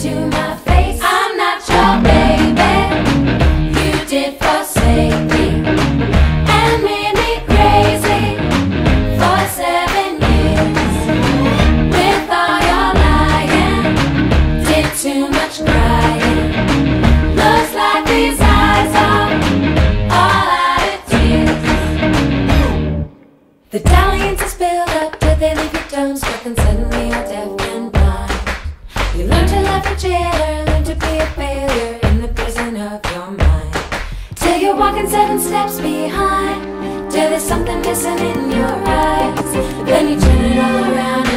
to my face. I'm not your baby. You did forsake me and made me crazy for 7 years. With all your lying, did too much crying. Looks like these eyes are all out of tears. The dalliances build up till they leave you dumbstruck and suddenly you're deaf and blind. You learn to laugh at jailer, learn to be a failure in the prison of your mind. Till you're walking 7 steps behind, till there's something missing in your eyes. Then you turn it all around